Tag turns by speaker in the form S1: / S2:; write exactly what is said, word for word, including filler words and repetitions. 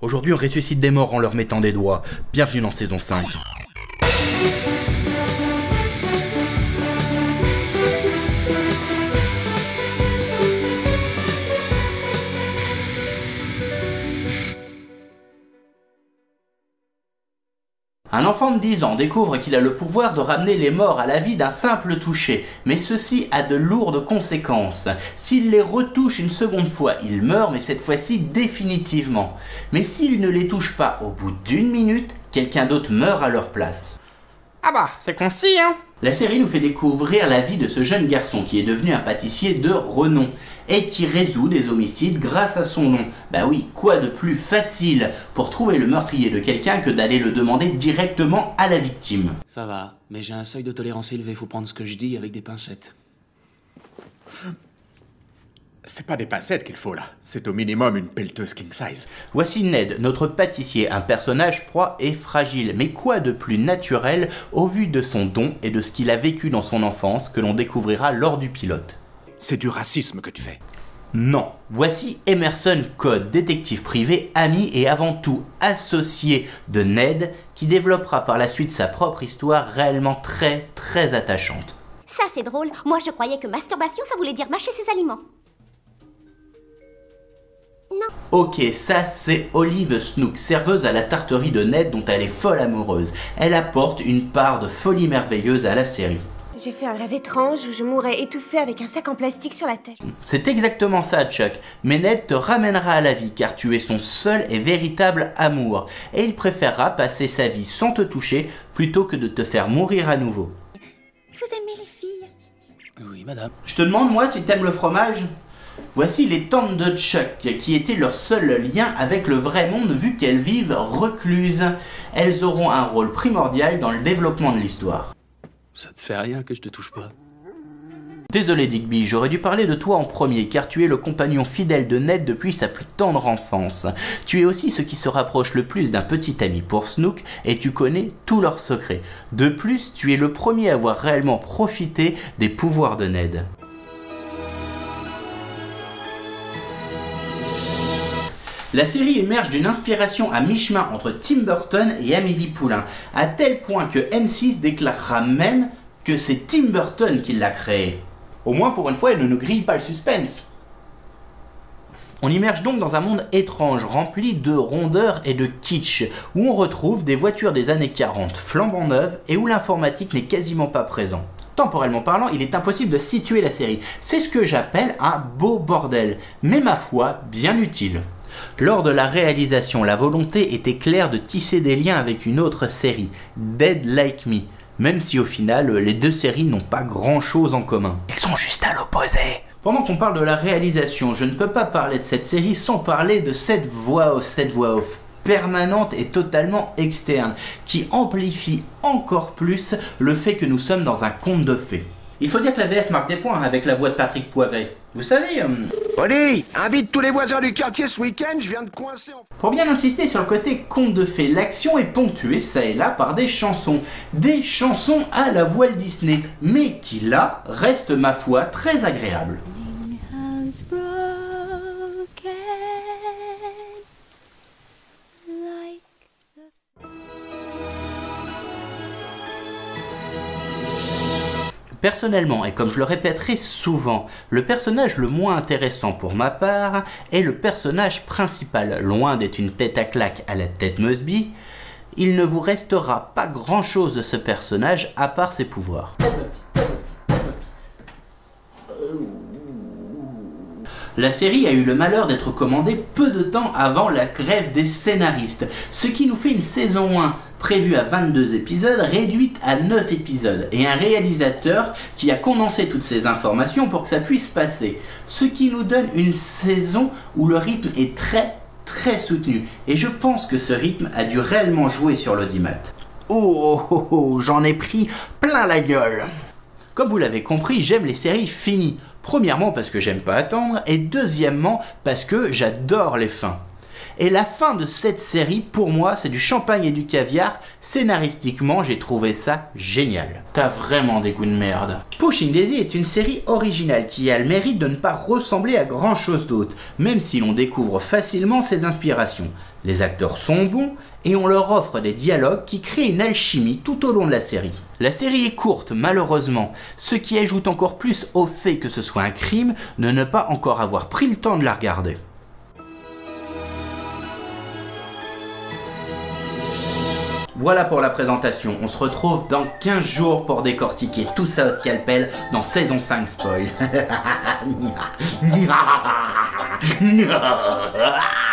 S1: Aujourd'hui, on ressuscite des morts en leur mettant des doigts. Bienvenue dans saison cinq. Un enfant de dix ans découvre qu'il a le pouvoir de ramener les morts à la vie d'un simple toucher, mais ceci a de lourdes conséquences. S'il les retouche une seconde fois, il meurt, mais cette fois-ci définitivement. Mais s'il ne les touche pas au bout d'une minute, quelqu'un d'autre meurt à leur place.
S2: Ah bah, c'est concis, hein.
S1: La série nous fait découvrir la vie de ce jeune garçon qui est devenu un pâtissier de renom et qui résout des homicides grâce à son nom. Bah oui, quoi de plus facile pour trouver le meurtrier de quelqu'un que d'aller le demander directement à la victime.
S3: Ça va, mais j'ai un seuil de tolérance élevé, faut prendre ce que je dis avec des pincettes.
S4: C'est pas des pincettes qu'il faut là, c'est au minimum une pelleteuse king size.
S1: Voici Ned, notre pâtissier, un personnage froid et fragile, mais quoi de plus naturel au vu de son don et de ce qu'il a vécu dans son enfance que l'on découvrira lors du pilote.
S4: C'est du racisme que tu fais.
S1: Non, voici Emerson Code, détective privé, ami et avant tout associé de Ned, qui développera par la suite sa propre histoire réellement très très attachante.
S5: Ça c'est drôle, moi je croyais que masturbation ça voulait dire mâcher ses aliments. Non.
S1: Ok, ça c'est Olive Snook, serveuse à la tarterie de Ned dont elle est folle amoureuse. Elle apporte une part de folie merveilleuse à la série.
S6: J'ai fait un rêve étrange où je mourrais étouffée avec un sac en plastique sur la tête.
S1: C'est exactement ça, Chuck. Mais Ned te ramènera à la vie car tu es son seul et véritable amour. Et il préférera passer sa vie sans te toucher plutôt que de te faire mourir à nouveau.
S6: Vous aimez les filles?
S3: Oui, madame.
S1: Je te demande moi si t'aimes le fromage? Voici les tantes de Chuck, qui étaient leur seul lien avec le vrai monde vu qu'elles vivent recluses. Elles auront un rôle primordial dans le développement de l'histoire.
S3: Ça te fait rien que je te touche pas?
S1: Désolé Digby, j'aurais dû parler de toi en premier, car tu es le compagnon fidèle de Ned depuis sa plus tendre enfance. Tu es aussi ce qui se rapproche le plus d'un petit ami pour Snook, et tu connais tous leurs secrets. De plus, tu es le premier à avoir réellement profité des pouvoirs de Ned. La série émerge d'une inspiration à mi-chemin entre Tim Burton et Amélie Poulain, à tel point que M six déclarera même que c'est Tim Burton qui l'a créé. Au moins pour une fois, elle ne nous grille pas le suspense. On immerge donc dans un monde étrange, rempli de rondeur et de kitsch, où on retrouve des voitures des années quarante flambant neuves et où l'informatique n'est quasiment pas présent. Temporellement parlant, il est impossible de situer la série. C'est ce que j'appelle un beau bordel, mais ma foi, bien utile. Lors de la réalisation, la volonté était claire de tisser des liens avec une autre série, Dead Like Me, même si au final, les deux séries n'ont pas grand chose en commun. Ils sont juste à l'opposé. Pendant qu'on parle de la réalisation, je ne peux pas parler de cette série sans parler de cette voix off, cette voix off permanente et totalement externe, qui amplifie encore plus le fait que nous sommes dans un conte de fées. Il faut dire que la V F marque des points avec la voix de Patrick Poivet. Vous savez... Euh...
S7: Oli, invite tous les voisins du quartier ce week-end, je viens de coincer en...
S1: Pour bien insister sur le côté conte de fées, l'action est ponctuée ça et là par des chansons. Des chansons à la Walt Disney, mais qui là restent ma foi très agréables. Personnellement, et comme je le répéterai souvent, le personnage le moins intéressant pour ma part est le personnage principal. Loin d'être une tête à claque à la Ted Mosby, il ne vous restera pas grand chose de ce personnage à part ses pouvoirs. La série a eu le malheur d'être commandée peu de temps avant la grève des scénaristes, ce qui nous fait une saison un prévue à vingt-deux épisodes, réduite à neuf épisodes, et un réalisateur qui a condensé toutes ces informations pour que ça puisse passer, ce qui nous donne une saison où le rythme est très très soutenu, et je pense que ce rythme a dû réellement jouer sur l'audimat. Oh, oh, oh, oh, j'en ai pris plein la gueule. Comme vous l'avez compris, j'aime les séries finies. Premièrement parce que j'aime pas attendre, et deuxièmement parce que j'adore les fins. Et la fin de cette série, pour moi, c'est du champagne et du caviar. Scénaristiquement, j'ai trouvé ça génial. T'as vraiment des goûts de merde. Pushing Daisy est une série originale qui a le mérite de ne pas ressembler à grand chose d'autre, même si l'on découvre facilement ses inspirations. Les acteurs sont bons et on leur offre des dialogues qui créent une alchimie tout au long de la série. La série est courte, malheureusement, ce qui ajoute encore plus au fait que ce soit un crime de ne pas encore avoir pris le temps de la regarder. Voilà pour la présentation, on se retrouve dans quinze jours pour décortiquer tout ça au scalpel dans saison cinq spoil.